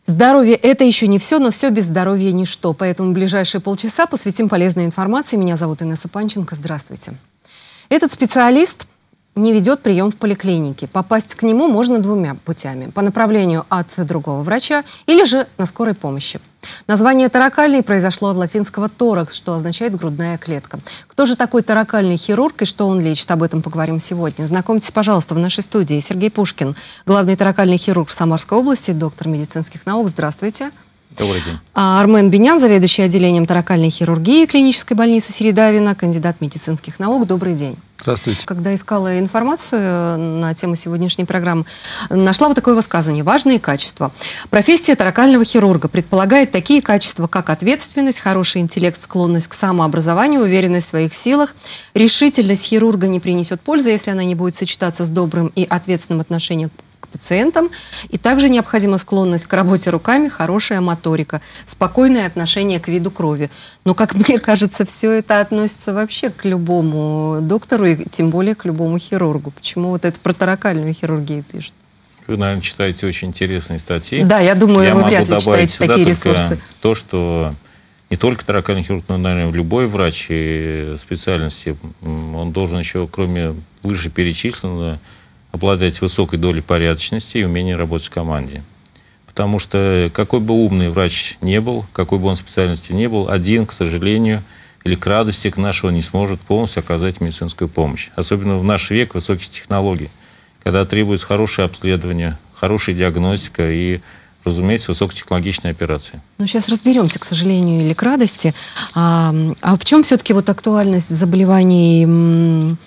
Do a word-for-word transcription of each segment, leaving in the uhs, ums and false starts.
Здоровье – это еще не все, но все без здоровья – ничто. Поэтому ближайшие полчаса посвятим полезной информации. Меня зовут Инесса Панченко. Здравствуйте. Этот специалист не ведет прием в поликлинике. Попасть к нему можно двумя путями. По направлению от другого врача или же на скорой помощи. Название торакальный произошло от латинского торакс, что означает грудная клетка. Кто же такой торакальный хирург и что он лечит? Об этом поговорим сегодня. Знакомьтесь, пожалуйста, в нашей студии Сергей Пушкин, главный торакальный хирург в Самарской области, доктор медицинских наук. Здравствуйте. Добрый день. А Армен Бинян, заведующий отделением торакальной хирургии клинической больницы Середавина, кандидат медицинских наук. Добрый день. Здравствуйте. Когда искала информацию на тему сегодняшней программы, нашла вот такое высказывание. Важные качества. Профессия торакального хирурга предполагает такие качества, как ответственность, хороший интеллект, склонность к самообразованию, уверенность в своих силах. Решительность хирурга не принесет пользы, если она не будет сочетаться с добрым и ответственным отношением к пациентам. И также необходима склонность к работе руками, хорошая моторика, спокойное отношение к виду крови. Но, как мне кажется, все это относится вообще к любому доктору и тем более к любому хирургу. Почему вот это про торакальную хирургию пишут? Вы, наверное, читаете очень интересные статьи. Да, я думаю, я вы вряд ли читаете такие ресурсы. То, что не только торакальный хирург, но, наверное, любой врач специальности, он должен еще, кроме вышеперечисленного, обладать высокой долей порядочности и умения работать в команде. Потому что какой бы умный врач не был, какой бы он специальности не был, один, к сожалению, или к радости к нашего не сможет полностью оказать медицинскую помощь. Особенно в наш век высоких технологий, когда требуется хорошее обследование, хорошая диагностика и, разумеется, высокотехнологичные операции. Ну, сейчас разберемся, к сожалению, или к радости. А, а в чем все-таки вот актуальность заболеваний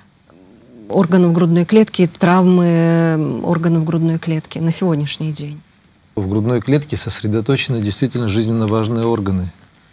органов грудной клетки, травмы органов грудной клетки на сегодняшний день? В грудной клетке сосредоточены действительно жизненно важные органы.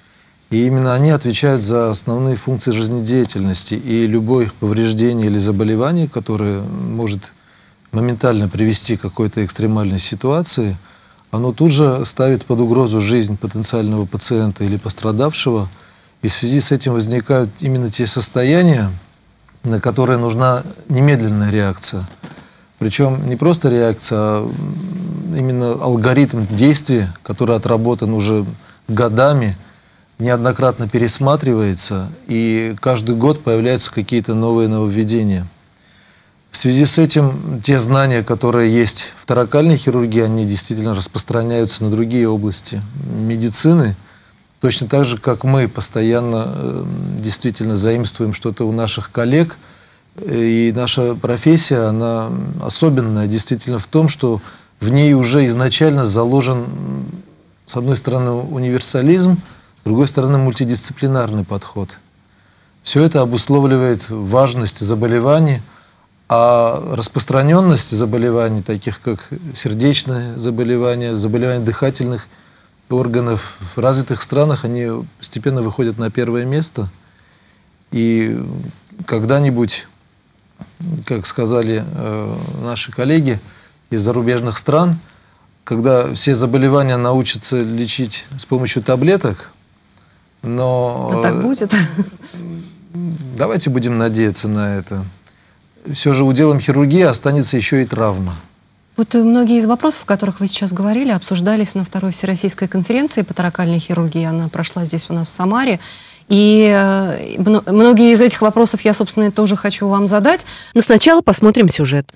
И именно они отвечают за основные функции жизнедеятельности. И любое повреждение или заболевание, которое может моментально привести к какой-то экстремальной ситуации, оно тут же ставит под угрозу жизнь потенциального пациента или пострадавшего. И в связи с этим возникают именно те состояния, на которые нужна немедленная реакция. Причем не просто реакция, а именно алгоритм действия, который отработан уже годами, неоднократно пересматривается, и каждый год появляются какие-то новые нововведения. В связи с этим те знания, которые есть в торакальной хирургии, они действительно распространяются на другие области медицины. Точно так же, как мы постоянно э, действительно заимствуем что-то у наших коллег. И наша профессия, она особенная действительно в том, что в ней уже изначально заложен, с одной стороны, универсализм, с другой стороны, мультидисциплинарный подход. Все это обусловливает важность заболеваний, а распространенность заболеваний, таких как сердечные заболевания, заболевания дыхательных органов в развитых странах, они постепенно выходят на первое место. И когда-нибудь, как сказали э, наши коллеги из зарубежных стран, когда все заболевания научатся лечить с помощью таблеток, но... А так будет? Давайте будем надеяться на это. Все же уделом хирургии останется еще и травма. Вот многие из вопросов, о которых вы сейчас говорили, обсуждались на второй Всероссийской конференции по торакальной хирургии. Она прошла здесь у нас в Самаре. И э, многие из этих вопросов я, собственно, тоже хочу вам задать. Но сначала посмотрим сюжет.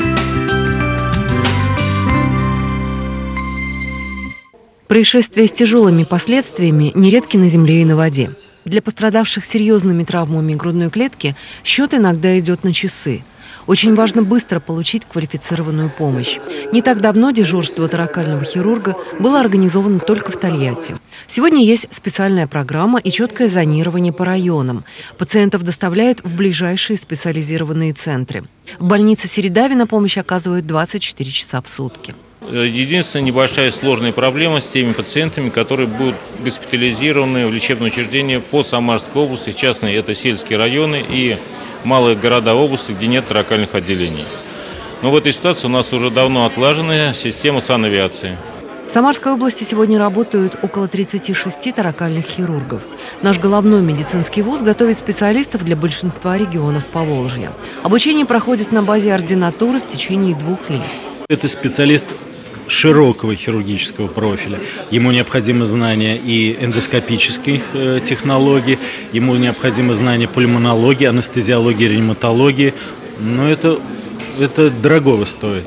Происшествия с тяжелыми последствиями нередки на земле и на воде. Для пострадавших серьезными травмами грудной клетки счет иногда идет на часы. Очень важно быстро получить квалифицированную помощь. Не так давно дежурство торакального хирурга было организовано только в Тольятти. Сегодня есть специальная программа и четкое зонирование по районам. Пациентов доставляют в ближайшие специализированные центры. В больнице Середавина помощь оказывают двадцать четыре часа в сутки. Единственная небольшая сложная проблема с теми пациентами, которые будут госпитализированы в лечебное учреждение по Самарской области, в частности, это сельские районы и малые города области, где нет торакальных отделений. Но в этой ситуации у нас уже давно отлажена система санавиации. В Самарской области сегодня работают около тридцати шести торакальных хирургов. Наш головной медицинский вуз готовит специалистов для большинства регионов Поволжья. Обучение проходит на базе ординатуры в течение двух лет. Это специалист широкого хирургического профиля. Ему необходимо знание и эндоскопических э, технологий, ему необходимо знание пульмонологии, анестезиологии, реаниматологии. Но это, это дорогого стоит.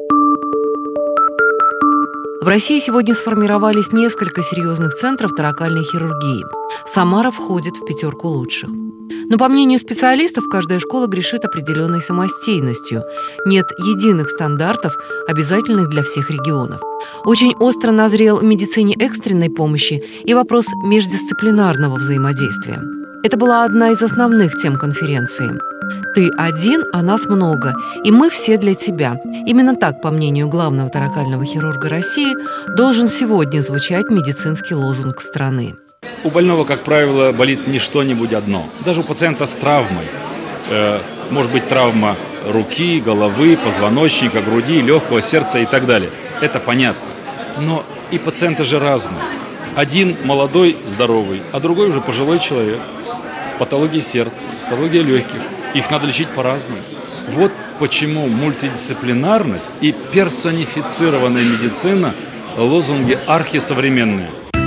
В России сегодня сформировались несколько серьезных центров торакальной хирургии. Самара входит в пятерку лучших. Но, по мнению специалистов, каждая школа грешит определенной самостейностью. Нет единых стандартов, обязательных для всех регионов. Очень остро назрел в медицине экстренной помощи и вопрос междисциплинарного взаимодействия. Это была одна из основных тем конференции. «Ты один, а нас много, и мы все для тебя». Именно так, по мнению главного торакального хирурга России, должен сегодня звучать медицинский лозунг страны. У больного, как правило, болит не что-нибудь одно. Даже у пациента с травмой. Э, может быть травма руки, головы, позвоночника, груди, легкого, сердца и так далее. Это понятно. Но и пациенты же разные. Один молодой, здоровый, а другой уже пожилой человек с патологией сердца, с патологией легких. Их надо лечить по-разному. Вот почему мультидисциплинарность и персонифицированная медицина – лозунги архисовременные.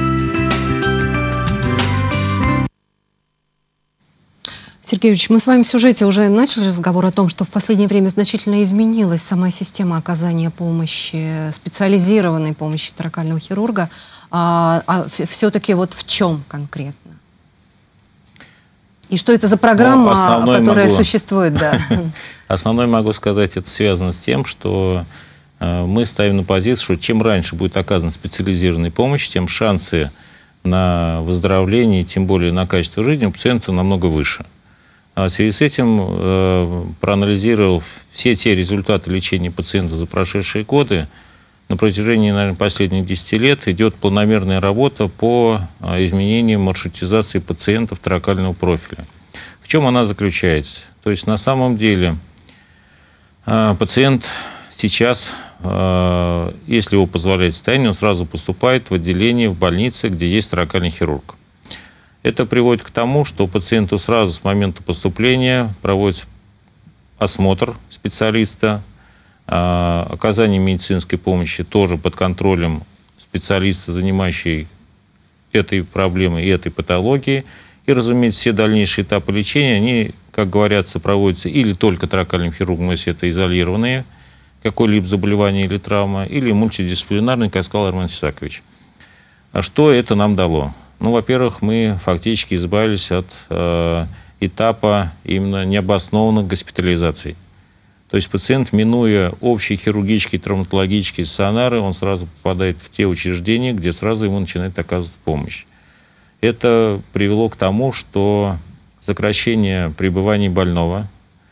Сергей Юрьевич, мы с вами в сюжете уже начали разговор о том, что в последнее время значительно изменилась сама система оказания помощи, специализированной помощи торакального хирурга. А, а все-таки вот в чем конкретно? И что это за программа, ну, которая могу, существует? Да. Основное могу сказать, это связано с тем, что э, мы ставим на позицию, что чем раньше будет оказана специализированная помощь, тем шансы на выздоровление, тем более на качество жизни у пациента намного выше. А в связи с этим, э, проанализировав все те результаты лечения пациента за прошедшие годы, на протяжении, наверное, последних десяти лет идет планомерная работа по изменению маршрутизации пациентов торакального профиля. В чем она заключается? То есть на самом деле пациент сейчас, если его позволяет состояние, он сразу поступает в отделение в больнице, где есть торакальный хирург. Это приводит к тому, что пациенту сразу с момента поступления проводится осмотр специалиста, оказание медицинской помощи тоже под контролем специалиста, занимающий этой проблемой и этой патологией. И, разумеется, все дальнейшие этапы лечения, они, как говорится, проводятся или только торакальным хирургом, если это изолированные какое-либо заболевание или травма, или мультидисциплинарный, как сказал Армен Исакович. А что это нам дало? Ну, во-первых, мы фактически избавились от э, этапа именно необоснованных госпитализаций. То есть пациент, минуя общие хирургические, травматологические стационары, он сразу попадает в те учреждения, где сразу ему начинает оказывать помощь. Это привело к тому, что сокращение пребывания больного,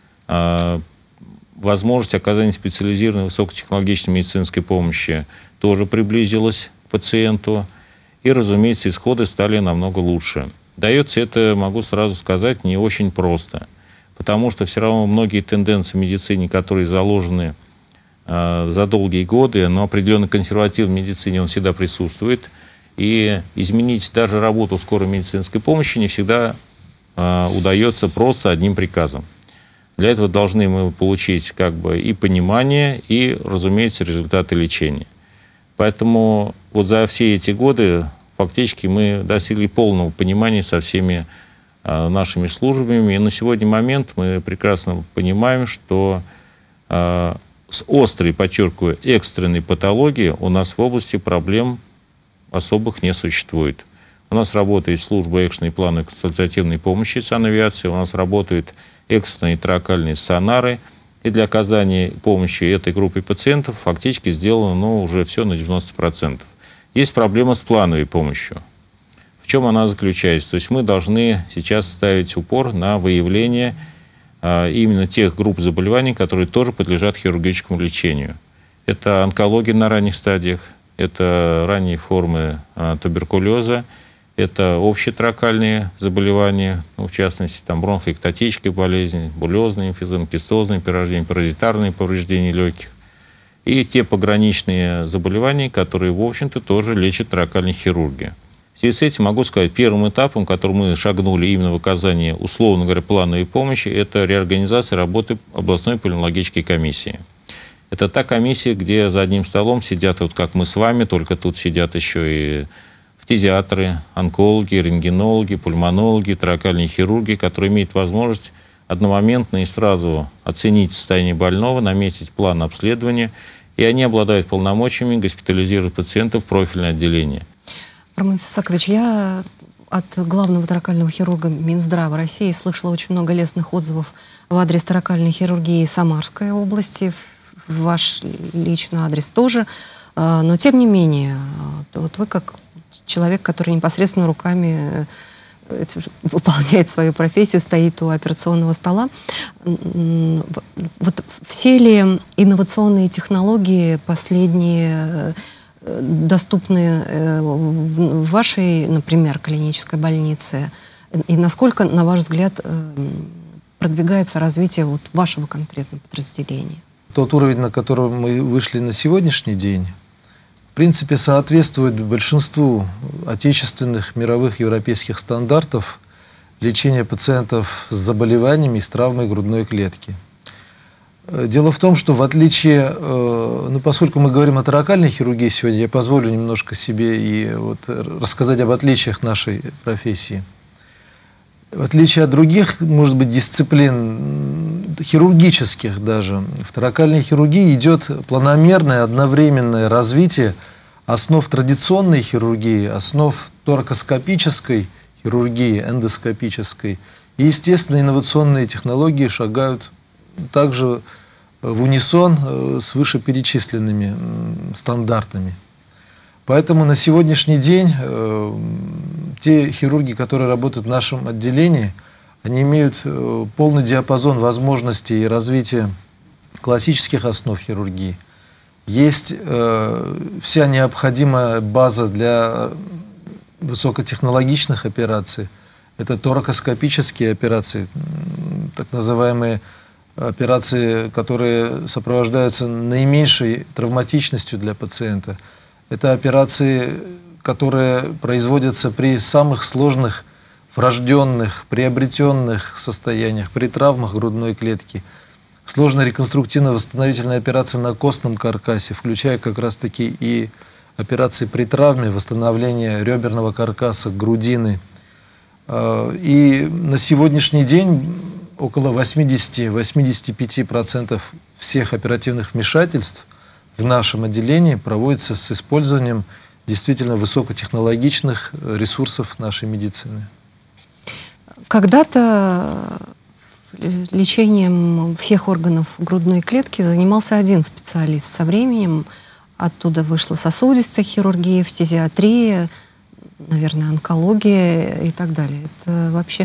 э, возможность оказания специализированной высокотехнологичной медицинской помощи тоже приблизилась к пациенту. И, разумеется, исходы стали намного лучше. Дается это, могу сразу сказать, не очень просто. Потому что все равно многие тенденции в медицине, которые заложены э, за долгие годы, но определенно консерватив в медицине он всегда присутствует. И изменить даже работу скорой медицинской помощи не всегда э, удается просто одним приказом. Для этого должны мы получить как бы и понимание, и, разумеется, результаты лечения. Поэтому вот за все эти годы фактически мы достигли полного понимания со всеми э, нашими службами. И на сегодняшний момент мы прекрасно понимаем, что э, с острой, подчеркиваю, экстренной патологией у нас в области проблем особых не существует. У нас работает служба экстренной плановой консультативной помощи санавиации, у нас работают экстренные торакальные стационары. И для оказания помощи этой группе пациентов фактически сделано ну, уже все на девяносто процентов. Есть проблема с плановой помощью. В чем она заключается? То есть мы должны сейчас ставить упор на выявление а, именно тех групп заболеваний, которые тоже подлежат хирургическому лечению. Это онкология на ранних стадиях, это ранние формы а, туберкулеза, это общеторакальные заболевания, ну, в частности, там, бронхоэктатические болезни, булезные эмфиземы, кистозные поражения, паразитарные повреждения легких. И те пограничные заболевания, которые, в общем-то, тоже лечат торакальной хирургия. В связи с этим могу сказать, первым этапом, которым мы шагнули именно в оказании, условно говоря, плановой помощи, это реорганизация работы областной пульмонологической комиссии. Это та комиссия, где за одним столом сидят, вот как мы с вами, только тут сидят еще и фтизиатры, онкологи, рентгенологи, пульмонологи, торакальные хирурги, которые имеют возможность одномоментно и сразу оценить состояние больного, наметить план обследования, и они обладают полномочиями госпитализировать пациентов в профильное отделение. Роман Исаакович, я от главного торакального хирурга Минздрава России слышала очень много лестных отзывов в адрес торакальной хирургии Самарской области, в ваш личный адрес тоже. Но тем не менее, вот вы как человек, который непосредственно руками выполняет свою профессию, стоит у операционного стола. Вот все ли инновационные технологии последние доступны в вашей, например, клинической больнице? И насколько, на ваш взгляд, продвигается развитие вот вашего конкретного подразделения? Тот уровень, на котором мы вышли на сегодняшний день, в принципе, соответствует большинству отечественных, мировых, европейских стандартов лечения пациентов с заболеваниями и с травмой грудной клетки. Дело в том, что в отличие, ну, поскольку мы говорим о торакальной хирургии сегодня, я позволю немножко себе и вот рассказать об отличиях нашей профессии. В отличие от других, может быть, дисциплин, хирургических даже, в торакальной хирургии идет планомерное одновременное развитие основ традиционной хирургии, основ торакоскопической хирургии, эндоскопической. И, естественно, инновационные технологии шагают также в унисон с вышеперечисленными стандартами. Поэтому на сегодняшний день э, те хирурги, которые работают в нашем отделении, они имеют э, полный диапазон возможностей и развития классических основ хирургии. Есть э, вся необходимая база для высокотехнологичных операций. Это торакоскопические операции, так называемые операции, которые сопровождаются наименьшей травматичностью для пациента. Это операции, которые производятся при самых сложных врожденных, приобретенных состояниях, при травмах грудной клетки. Сложная реконструктивно-восстановительная операция на костном каркасе, включая как раз-таки и операции при травме, восстановления реберного каркаса, грудины. И на сегодняшний день около восьмидесяти-восьмидесяти пяти процентов всех оперативных вмешательств в нашем отделении проводится с использованием действительно высокотехнологичных ресурсов нашей медицины. Когда-то лечением всех органов грудной клетки занимался один специалист. Со временем оттуда вышла сосудистая хирургия, фтизиатрия, наверное, онкология и так далее. Это вообще...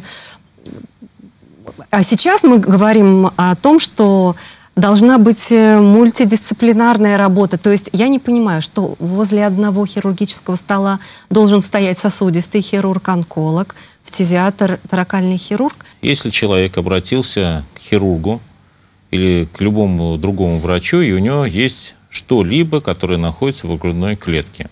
А сейчас мы говорим о том, что должна быть мультидисциплинарная работа. То есть я не понимаю, что возле одного хирургического стола должен стоять сосудистый хирург, онколог, фтизиатр, торакальный хирург. Если человек обратился к хирургу или к любому другому врачу, и у него есть что-либо, которое находится в грудной клетке.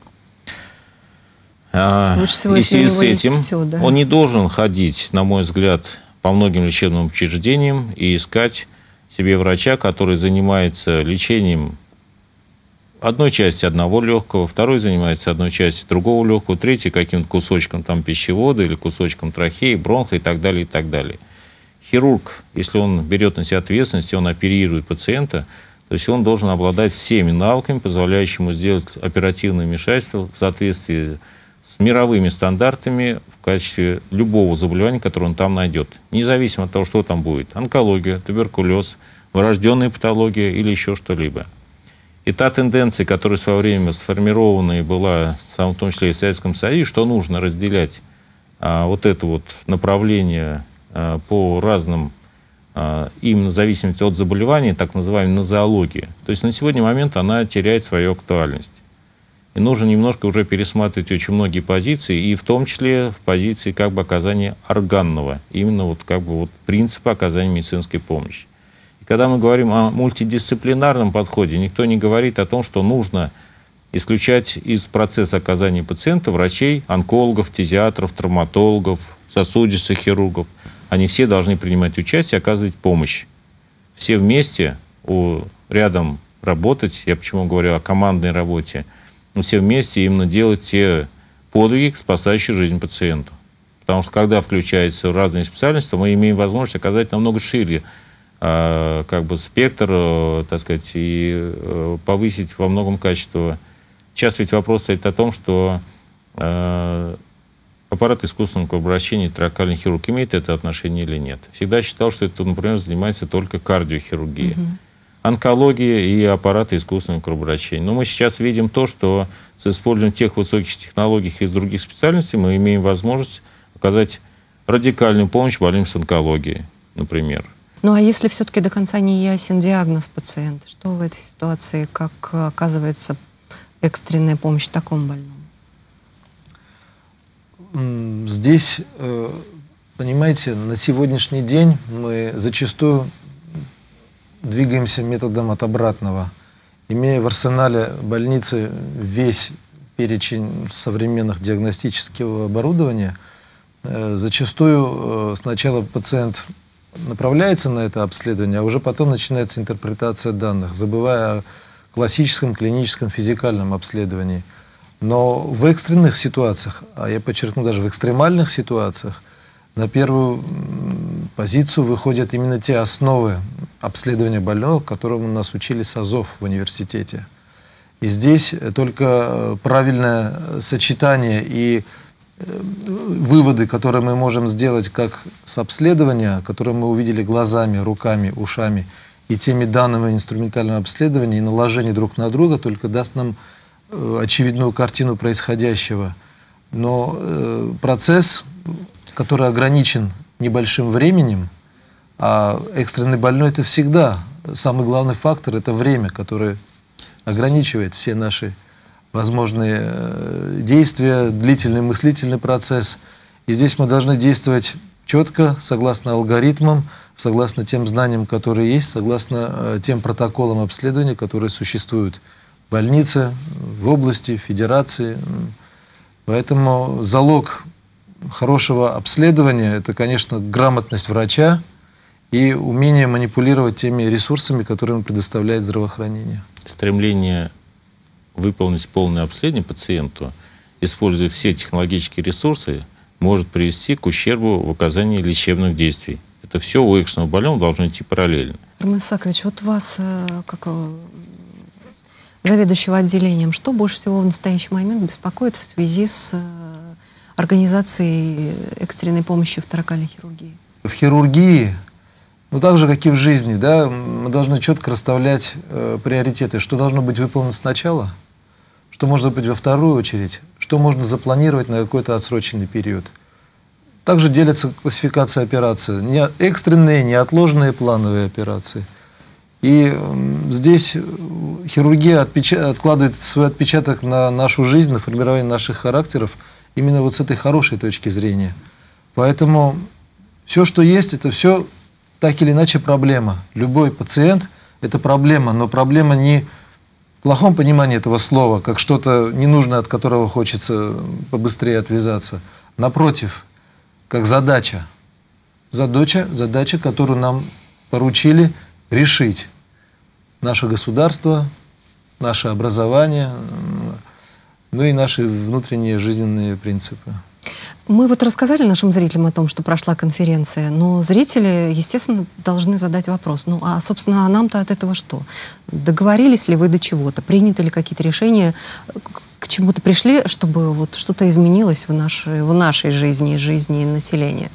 Лучше всего, и в связи с этим все, да? Он не должен ходить, на мой взгляд, по многим лечебным учреждениям и искать себе врача, который занимается лечением одной части одного легкого, второй занимается одной частью другого легкого, третий каким-то кусочком там пищевода или кусочком трахеи, бронха и так далее, и так далее. Хирург, если он берет на себя ответственность, и он оперирует пациента, то есть он должен обладать всеми навыками, позволяющими ему сделать оперативное вмешательство в соответствии с мировыми стандартами в качестве любого заболевания, которое он там найдет. Независимо от того, что там будет. Онкология, туберкулез, врожденная патология или еще что-либо. И та тенденция, которая в свое время сформирована и была, в том числе и в Советском Союзе, что нужно разделять а, вот это вот направление а, по разным, а, именно в зависимости от заболевания, так называемой нозологии. То есть на сегодняшний момент она теряет свою актуальность. И нужно немножко уже пересматривать очень многие позиции, и в том числе в позиции как бы оказания органного, именно вот как бы вот принципа оказания медицинской помощи. И когда мы говорим о мультидисциплинарном подходе, никто не говорит о том, что нужно исключать из процесса оказания пациента врачей, онкологов, фтизиатров, травматологов, сосудистых хирургов. Они все должны принимать участие, оказывать помощь. Все вместе у рядом работать, я почему говорю о командной работе, но все вместе именно делать те подвиги, спасающие жизнь пациенту. Потому что когда включаются разные специальности, мы имеем возможность оказать намного шире э, как бы спектр, э, так сказать, и э, повысить во многом качество. Сейчас ведь вопрос стоит о том, что э, аппарат искусственного кровообращения, торакальный хирург имеет это отношение или нет. Всегда считал, что это, например, занимается только кардиохирургией. Mm-hmm. Онкология и аппараты искусственного кровообращения. Но мы сейчас видим то, что с использованием тех высоких технологий из других специальностей мы имеем возможность оказать радикальную помощь больным с онкологией, например. Ну а если все-таки до конца не ясен диагноз пациента, что в этой ситуации, как оказывается экстренная помощь такому больному? Здесь, понимаете, на сегодняшний день мы зачастую двигаемся методом от обратного. Имея в арсенале больницы весь перечень современных диагностического оборудования, зачастую сначала пациент направляется на это обследование, а уже потом начинается интерпретация данных, забывая о классическом клиническом физикальном обследовании. Но в экстренных ситуациях, а я подчеркну, даже в экстремальных ситуациях, на первую позицию выходят именно те основы обследования больного, которому нас учили с АЗОВ в университете. И здесь только правильное сочетание и выводы, которые мы можем сделать как с обследования, которые мы увидели глазами, руками, ушами, и теми данными инструментального обследования, и наложение друг на друга, только даст нам очевидную картину происходящего. Но э, процесс, который ограничен небольшим временем, а экстренный больной — это всегда самый главный фактор, это время, которое ограничивает все наши возможные э, действия, длительный мыслительный процесс. И здесь мы должны действовать четко, согласно алгоритмам, согласно тем знаниям, которые есть, согласно э, тем протоколам обследования, которые существуют в больнице, в области, в федерации. Поэтому залог хорошего обследования — это, конечно, грамотность врача и умение манипулировать теми ресурсами, которые ему предоставляет здравоохранение. Стремление выполнить полное обследование пациенту, используя все технологические ресурсы, может привести к ущербу в оказании лечебных действий. Это все у экстренного больного должно идти параллельно. Роман Исаакович, вот вас, как заведующего отделением, что больше всего в настоящий момент беспокоит в связи с организацией экстренной помощи в торакальной хирургии? В хирургии, ну так же, как и в жизни, да, мы должны четко расставлять э, приоритеты. Что должно быть выполнено сначала, что может быть во вторую очередь, что можно запланировать на какой-то отсроченный период. Также делятся классификации операций. Не экстренные, неотложные, плановые операции. И э, здесь хирургия откладывает свой отпечаток на нашу жизнь, на формирование наших характеров именно вот с этой хорошей точки зрения. Поэтому все, что есть, это все так или иначе проблема. Любой пациент – это проблема, но проблема не в плохом понимании этого слова, как что-то ненужное, от которого хочется побыстрее отвязаться. Напротив, как задача. Задача, задача, которую нам поручили решить. Наше государство, наше образование, ну и наши внутренние жизненные принципы. Мы вот рассказали нашим зрителям о том, что прошла конференция, но зрители, естественно, должны задать вопрос. Ну, а, собственно, а нам-то от этого что? Договорились ли вы до чего-то? Приняты ли какие-то решения? К чему-то пришли, чтобы вот что-то изменилось в нашей, в нашей жизни и жизни населения?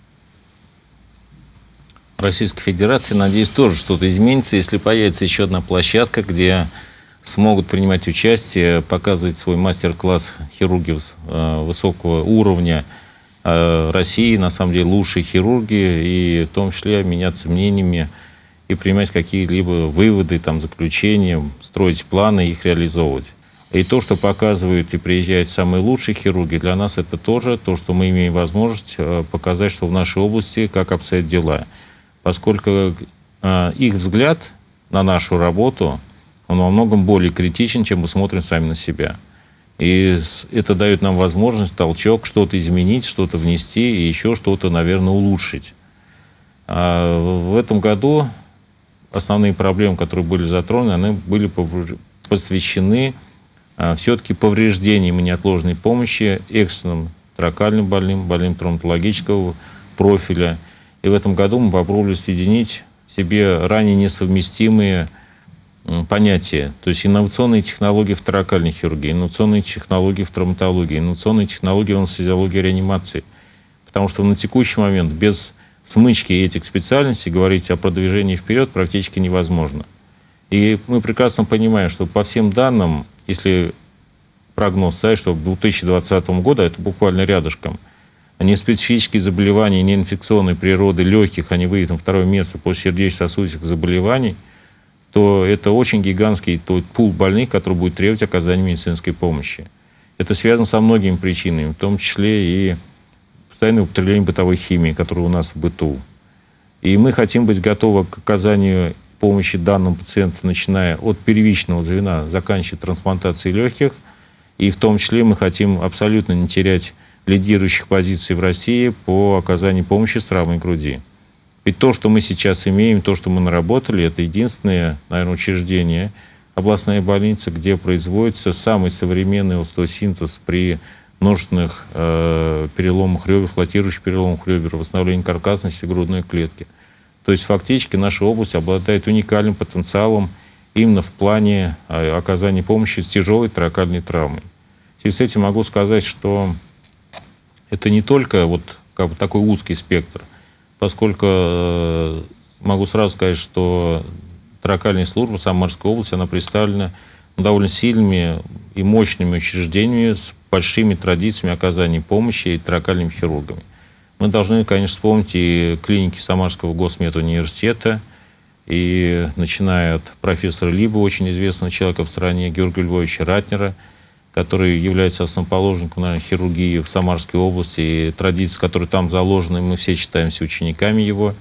В Российской Федерации, надеюсь, тоже что-то изменится, если появится еще одна площадка, где смогут принимать участие, показывать свой мастер-класс хирурги высокого уровня России, на самом деле лучшие хирурги, и в том числе меняться мнениями и принимать какие-либо выводы, там, заключения, строить планы и их реализовывать. И то, что показывают и приезжают самые лучшие хирурги, для нас это тоже то, что мы имеем возможность показать, что в нашей области как обстоят дела. Поскольку их взгляд на нашу работу, он во многом более критичен, чем мы смотрим сами на себя. И это дает нам возможность, толчок, что-то изменить, что-то внести и еще что-то, наверное, улучшить. А в этом году основные проблемы, которые были затронуты, они были посвящены а, все-таки повреждениям и неотложной помощи экстренным торакальным больным, больным травматологического профиля. И в этом году мы попробовали соединить в себе ранее несовместимые понятия. То есть инновационные технологии в торакальной хирургии, инновационные технологии в травматологии, инновационные технологии в анестезиологии и реанимации. Потому что на текущий момент без смычки этих специальностей говорить о продвижении вперед практически невозможно. И мы прекрасно понимаем, что по всем данным, если прогноз ставить, что к две тысячи двадцатому году, это буквально рядышком, неспецифические заболевания, неинфекционной природы легких, они выйдут на второе место после сердечно-сосудистых заболеваний, то это очень гигантский тот пул больных, который будет требовать оказания медицинской помощи. Это связано со многими причинами, в том числе и постоянное употребление бытовой химии, которая у нас в быту. И мы хотим быть готовы к оказанию помощи данным пациентам, начиная от первичного звена, заканчивая трансплантацией легких. И в том числе мы хотим абсолютно не терять лидирующих позиций в России по оказанию помощи с травмой груди. Ведь то, что мы сейчас имеем, то, что мы наработали, это единственное, наверное, учреждение, областная больница, где производится самый современный остеосинтез при множественных э, переломах ребер, флотирующих переломах ребер, восстановлении каркасности грудной клетки. То есть фактически наша область обладает уникальным потенциалом именно в плане э, оказания помощи с тяжелой торакальной травмой. В связи с этим могу сказать, что это не только вот как бы такой узкий спектр, поскольку э, могу сразу сказать, что торакальная служба Самарской области, она представлена довольно сильными и мощными учреждениями с большими традициями оказания помощи и торакальными хирургами. Мы должны, конечно, вспомнить и клиники Самарского госмедуниверситета, и начиная от профессора Либова, очень известного человека в стране, Георгия Львовича Ратнера, который является основоположником, наверное, хирургии в Самарской области, и традиции, которые там заложены, мы все считаемся учениками его.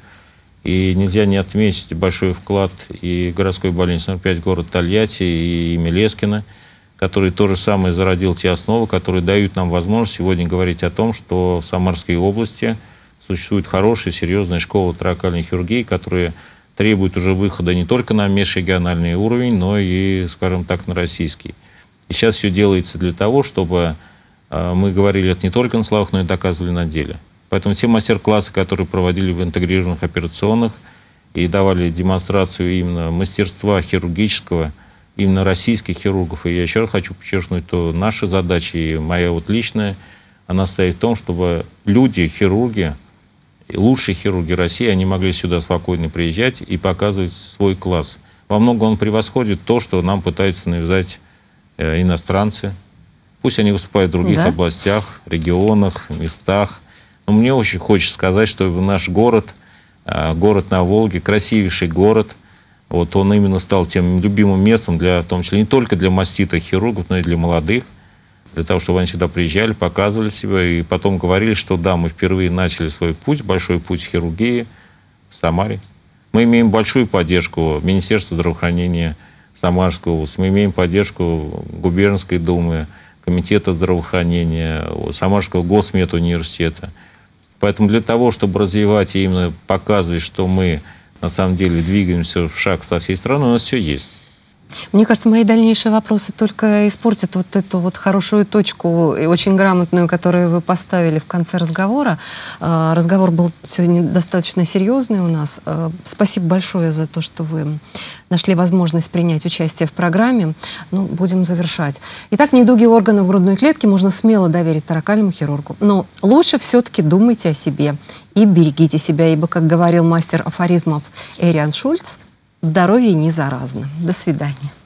И нельзя не отметить большой вклад и городской больницы номер пять города Тольятти, и имени Лескина, который то же самое зародил те основы, которые дают нам возможность сегодня говорить о том, что в Самарской области существует хорошая, серьезная школа торакальной хирургии, которая требует уже выхода не только на межрегиональный уровень, но и, скажем так, на российский. И сейчас все делается для того, чтобы э, мы говорили это не только на словах, но и доказывали на деле. Поэтому все мастер-классы, которые проводили в интегрированных операционных и давали демонстрацию именно мастерства хирургического, именно российских хирургов, и я еще раз хочу подчеркнуть, то наша задача, и моя вот личная, она стоит в том, чтобы люди, хирурги, лучшие хирурги России, они могли сюда спокойно приезжать и показывать свой класс. Во многом он превосходит то, что нам пытаются навязать э, иностранцы. Пусть они выступают в других да? областях, регионах, местах. Но мне очень хочется сказать, что наш город, э, город на Волге, красивейший город, вот он именно стал тем любимым местом, для, в том числе не только для маститых хирургов, но и для молодых, для того, чтобы они сюда приезжали, показывали себя, и потом говорили, что да, мы впервые начали свой путь, большой путь в хирургии в Самаре. Мы имеем большую поддержку Министерства здравоохранения Самарской области, мы имеем поддержку Губернской думы, Комитета здравоохранения, Самарского госмедуниверситета. Поэтому для того, чтобы развивать и именно показывать, что мы на самом деле двигаемся в шаг со всей страной, у нас все есть. Мне кажется, мои дальнейшие вопросы только испортят вот эту вот хорошую точку, и очень грамотную, которую вы поставили в конце разговора. Разговор был сегодня достаточно серьезный у нас. Спасибо большое за то, что вы нашли возможность принять участие в программе. Ну, будем завершать. Итак, недуги органов грудной клетки можно смело доверить торакальному хирургу. Но лучше все-таки думайте о себе и берегите себя, ибо, как говорил мастер афоризмов Эриан Шульц, здоровье не заразно. До свидания.